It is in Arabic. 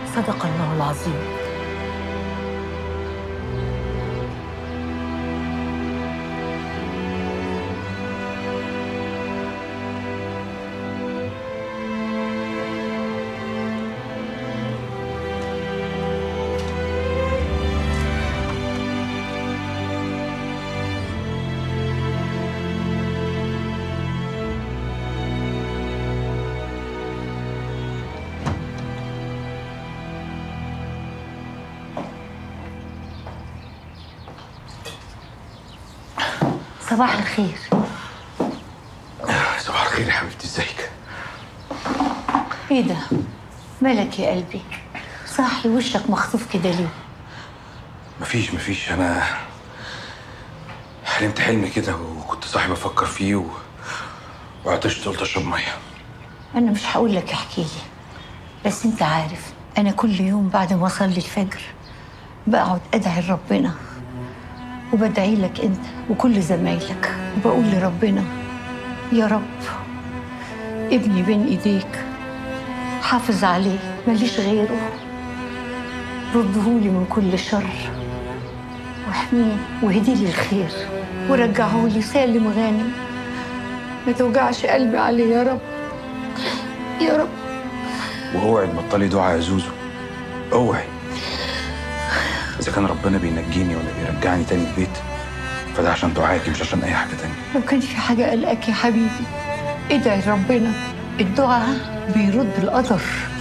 صدق الله العظيم. صباح الخير. صباح الخير يا حبيبتي، ازيك؟ ايه ده؟ مالك يا قلبي؟ صاحي وشك مخطوف كده ليه؟ مفيش، انا حلمت حلم كده وكنت صاحي بفكر فيه وعطشت قلت اشرب ميه. انا مش هقول لك احكي لي، بس انت عارف انا كل يوم بعد ما اصلي الفجر بقعد ادعي لربنا، وبدعي لك انت وكل زمايلك، وبقول لربنا يا رب ابني بين ايديك، حافظ عليه ماليش غيره، ردهولي من كل شر واحميه واهديلي الخير ورجعهولي سالم غانم، ما توجعش قلبي عليه يا رب يا رب. واوعي تبطلي دعاء يا زوزو، اوعي. اذا كان ربنا بينجيني ولا بيرجعني تاني البيت فده عشان دعائك مش عشان اي حاجه تانيه. لو كان في حاجه قلقك يا حبيبي ادعي ربنا، الدعاء بيرد القدر.